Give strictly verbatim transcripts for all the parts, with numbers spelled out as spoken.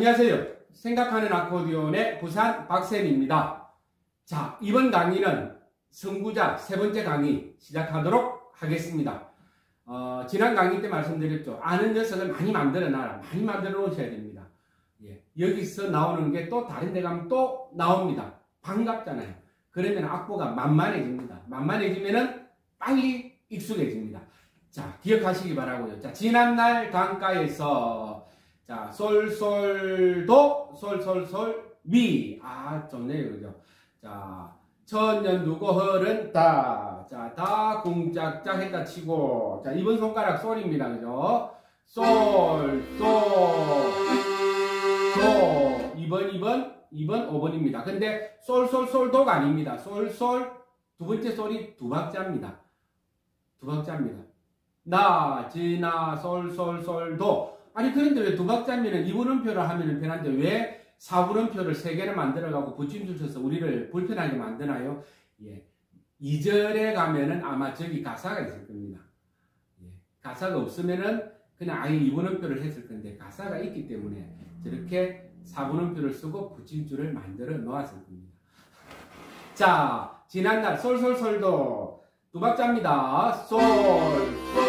안녕하세요. 생각하는 아코디온의 부산 박쌤입니다. 자, 이번 강의는 선구자 세 번째 강의 시작하도록 하겠습니다. 어, 지난 강의 때 말씀드렸죠. 아는 녀석을 많이 만들어 놔라. 많이 만들어 놓으셔야 됩니다. 예, 여기서 나오는 게 또 다른 데 가면 또 나옵니다. 반갑잖아요. 그러면 악보가 만만해집니다. 만만해지면은 빨리 익숙해집니다. 자, 기억하시기 바라고요. 자, 지난날 강가에서 자, 솔, 솔, 도, 솔, 솔, 솔, 미. 아, 좋네요. 그죠? 자, 천년 두고 흐른다. 자, 다 궁짝짝 했다 치고. 자, 이번 손가락 솔입니다. 그죠? 솔, 솔, 도. 이 번, 이 번, 이 번, 오 번입니다. 근데 솔, 솔, 솔, 도가 아닙니다. 솔, 솔, 두 번째 솔이 두 박자입니다. 두 박자입니다. 나, 지, 나, 솔, 솔, 솔, 도. 아니 그런데 왜 두 박자면은 이 분음표를 하면은 편한데 왜 사 분음표를 세 개를 만들어가고 붙임줄 쳐서 우리를 불편하게 만드나요? 예. 이 절에 가면은 아마 저기 가사가 있을 겁니다. 예. 가사가 없으면은 그냥 아예 이 분음표를 했을 건데 가사가 있기 때문에 저렇게 사 분음표를 쓰고 붙임줄을 만들어 놓았을 겁니다. 자, 지난날 솔솔솔도 두 박자입니다. 솔, 솔,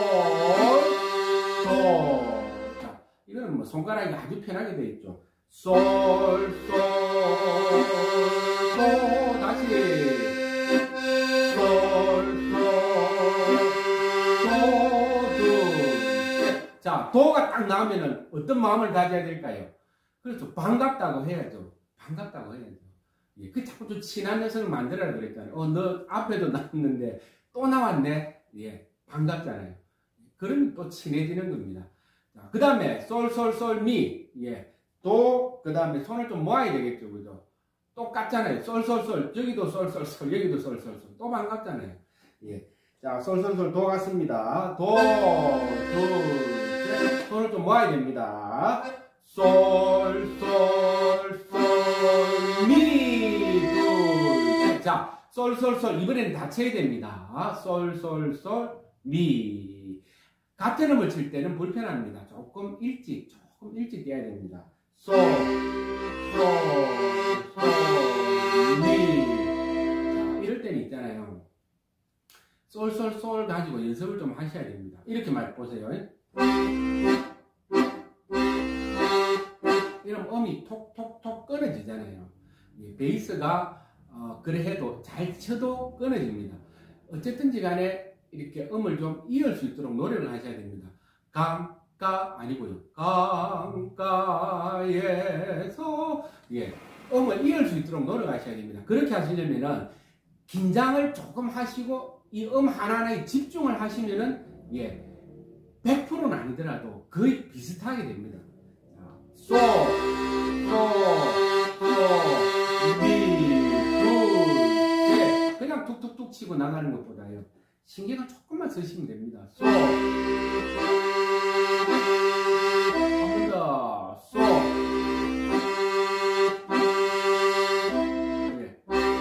솔. 이거는 뭐 손가락이 아주 편하게 되어 있죠. 솔, 솔, 도, 다시. 솔, 솔, 도, 둘, 셋. 자, 도가 딱 나오면은 어떤 마음을 가져야 될까요? 그렇죠. 반갑다고 해야죠. 반갑다고 해야죠. 예, 그 자꾸 좀 친한 녀석을 만들어라 그랬잖아요. 어, 너 앞에도 나왔는데 또 나왔네. 예, 반갑잖아요. 그러면 또 친해지는 겁니다. 자, 그 다음에 솔, 솔, 솔, 미. 예. 도, 그 다음에 손을 좀 모아야 되겠죠. 그죠? 똑같잖아요. 솔, 솔, 솔. 여기도 솔, 솔, 솔. 여기도 솔, 솔, 솔. 또 반갑잖아요. 예. 자, 솔, 솔, 솔. 도 같습니다. 도, 둘, 셋. 손을 좀 모아야 됩니다. 솔, 솔, 솔, 미. 둘, 셋. 자, 솔, 솔, 솔. 이번에는 다 쳐야 됩니다. 솔, 솔, 솔, 미. 같은 음을 칠 때는 불편합니다. 조금 일찍, 조금 일찍 떼야 됩니다. 솔, 솔, 솔, 미. 자, 이럴 때는 있잖아요. 솔, 솔, 솔 가지고 연습을 좀 하셔야 됩니다. 이렇게 말 보세요. 이러면 음이 톡톡톡 끊어지잖아요. 베이스가 어, 그래 해도 잘 쳐도 끊어집니다. 어쨌든지 간에 이렇게 음을 좀 이을 수 있도록 노력을 하셔야 됩니다. 강가 아니고요. 강가에서 예, 음을 이을 수 있도록 노력하셔야 됩니다. 그렇게 하시려면은 긴장을 조금 하시고 이 음 하나하나에 집중을 하시면은 예, 백 퍼센트는 아니더라도 거의 비슷하게 됩니다. 솔, 솔, 솔, 미, 둘, 셋. 그냥 툭툭툭 치고 나가는 것보다요. 신경을 조금만 쓰시면 됩니다. 솔. 한 번 더. 솔. 네.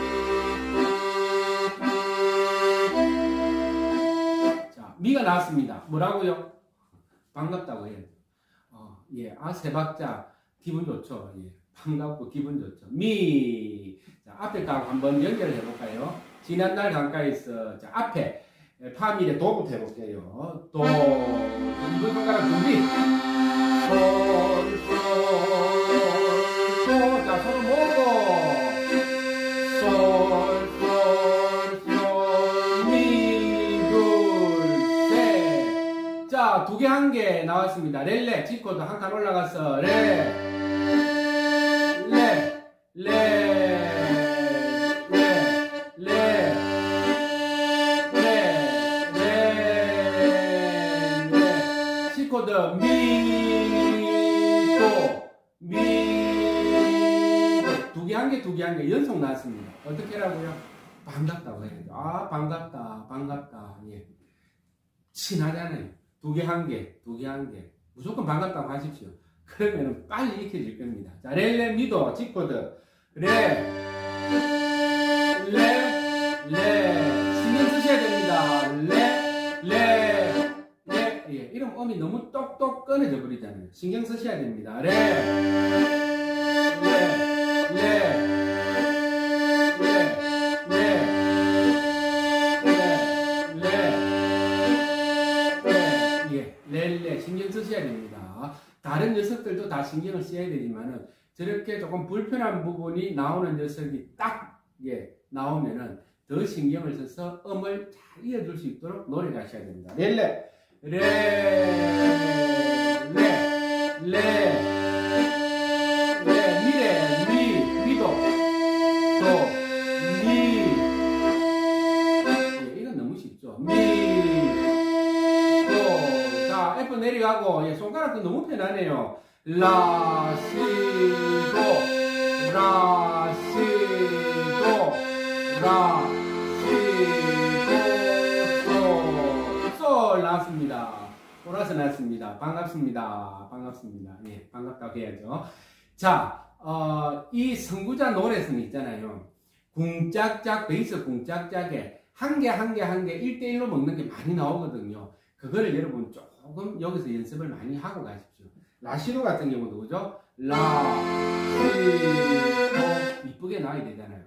자, 미가 나왔습니다. 뭐라고요? 반갑다고 해야죠. 어, 예. 아, 세 박자. 기분 좋죠. 예. 반갑고 기분 좋죠. 미. 자, 앞에 강 한번 연결을 해볼까요? 지난날 강가에서, 자, 앞에. 파밀의 도부터 해볼게요. 도, 이번 손가락 준비. 솔, 솔, 솔. 자, 손을 모으고. 솔, 솔, 솔, 미, 둘, 셋. 자, 두 개 한 개 나왔습니다. 렐레, G코드 한 칸 올라가서, 레, 레, 레. 코드 미, 도, 미, 도. 두 개 한 개, 두 개 한 개 연속 나왔습니다. 어떻게 하라고요? 반갑다고 해야죠. 아, 반갑다, 반갑다. 예. 친하잖아요. 두 개 한 개, 두 개 한 개. 무조건 반갑다고 하십시오. 그러면 빨리 익혀질 겁니다. 자, 레, 레, 미도, G 코드. 레, 레, 레. 신경 쓰셔야 됩니다. 레, 레. 예, 이러면 음이 너무 똑똑 끊어져 버리잖아요. 신경 쓰셔야 됩니다. 레, 레, 레, 레, 레, 레, 레, 예, 레, 레, 신경 쓰셔야 됩니다. 다른 녀석들도 다 신경을 써야 되지만은 저렇게 조금 불편한 부분이 나오는 녀석이 딱, 예, 나오면은 더 신경을 써서 음을 잘 이어줄 수 있도록 노력하셔야 됩니다. 레, 레, 레, 레, 레, 레, 미레, 미, 미도, 도, 미. 예, 이건 너무 쉽죠. 미, 도. 자, F 내려가고, 예, 손가락도 너무 편하네요. 라, 시, 도, 라, 시, 도, 라, 시, 도, 솔, 솔 나왔습니다. 보라서 나왔습니다. 반갑습니다. 반갑습니다. 예, 반갑다고 해야죠. 자, 어, 이 선구자 노래성 있잖아요. 궁짝짝, 베이스 궁짝짝에 한 개, 한 개, 한 개 일 대 일로 먹는 게 많이 나오거든요. 그거를 여러분 조금 여기서 연습을 많이 하고 가십시오. 라시도 같은 경우도 그죠? 라, 시, 도 이쁘게 나와야 되잖아요.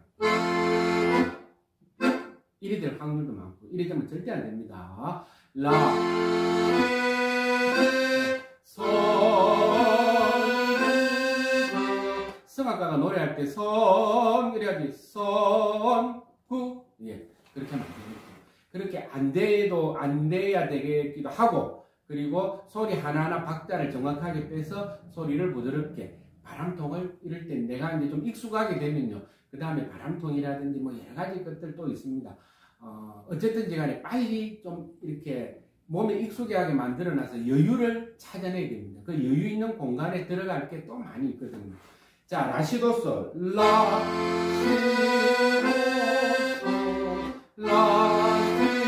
이리 될 확률도 많고 이리 되면 절대 안 됩니다. 라, 선, 성악가가 노래할 때 선, 이래야지 선, 구, 예, 그렇게 하면 안 됩니다. 그렇게 안 돼도 안 돼야 되겠기도 하고, 그리고 소리 하나하나 박자를 정확하게 빼서 소리를 부드럽게 바람통을 이럴 때 내가 이제 좀 익숙하게 되면요, 그 다음에 바람통이라든지 뭐 여러 가지 것들도 있습니다. 어, 어쨌든지 간에 빨리 좀 이렇게 몸에 익숙하게 만들어놔서 여유를 찾아내야 됩니다. 그 여유 있는 공간에 들어갈 게 또 많이 있거든요. 자, 라시도솔, 라, 시, 도, 라,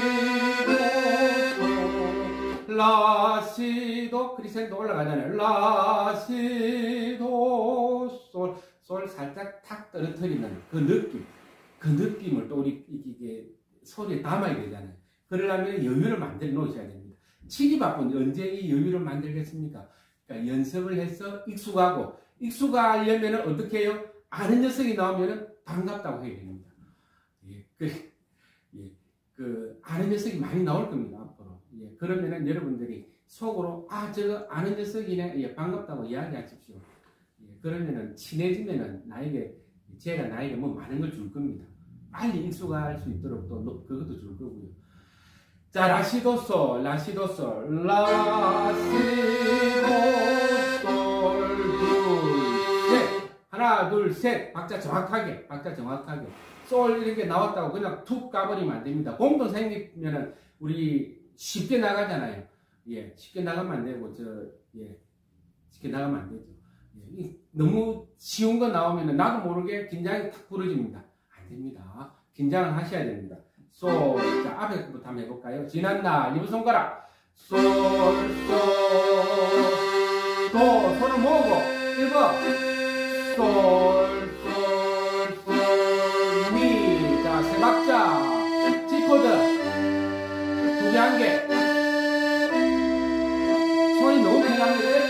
라, 시, 도, 크리센도 올라가잖아요. 라, 시, 도, 솔, 솔 살짝 탁 떨어뜨리는 그 느낌, 그 느낌을 또 우리 이게 소리에 담아야 되잖아요. 그러려면 여유를 만들어 놓으셔야 됩니다. 치기 바쁜 언제 이 여유를 만들겠습니까? 그러니까 연습을 해서 익숙하고, 익숙하려면 어떻게 해요? 아는 녀석이 나오면 반갑다고 해야 됩니다. 예, 그, 예, 그, 아는 녀석이 많이 나올 겁니다, 앞으로. 예, 그러면은 여러분들이 속으로, 아, 저거 아는 녀석이네. 예, 반갑다고 이야기하십시오. 예, 그러면은 친해지면은 나에게, 제가 나에게 뭐 많은 걸 줄 겁니다. 빨리 익숙할 수 있도록 또 그것도 줄 거고요. 자, 라시도솔, 라시도솔, 라시도솔, 둘, 셋. 하나, 둘, 셋. 박자 정확하게, 박자 정확하게. 솔 이렇게 나왔다고 그냥 툭 가버리면 안 됩니다. 공도 생기면은 우리 쉽게 나가잖아요. 예, 쉽게 나가면 안 되고, 저, 예, 쉽게 나가면 안 되죠. 예, 너무 쉬운 거 나오면은 나도 모르게 긴장이 탁 부러집니다. 안 됩니다. 긴장을 하셔야 됩니다. 솔, 자, 앞에부터 한번 해볼까요? 지난날, 이번 손가락. 솔, 솔, 도, 손을 모으고, 일 번. 솔, 솔, 솔, 미. 자, 세 박자. G 코드. 두 개, 한 개. 손이 너무 편합니다. F.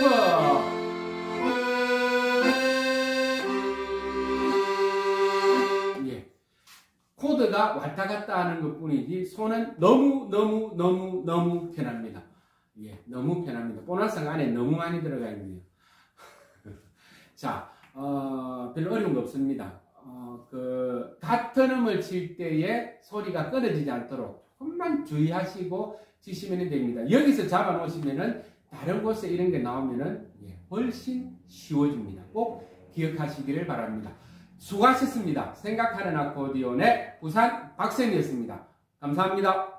코드가 왔다 갔다 하는 것 뿐이지 손은 너무 너무 너무 너무 편합니다. 예, 너무 편합니다. 보너스가 안에 너무 많이 들어가 있네요. 자, 어, 별로 어려운 거 없습니다. 어, 그 같은 음을 칠 때에 소리가 끊어지지 않도록 조금만 주의하시고 치시면 됩니다. 여기서 잡아 놓으시면은 다른 곳에 이런 게 나오면은 예, 훨씬 쉬워집니다. 꼭 기억하시기를 바랍니다. 수고하셨습니다. 생각하는 아코디온의 부산 박쌤이었습니다. 감사합니다.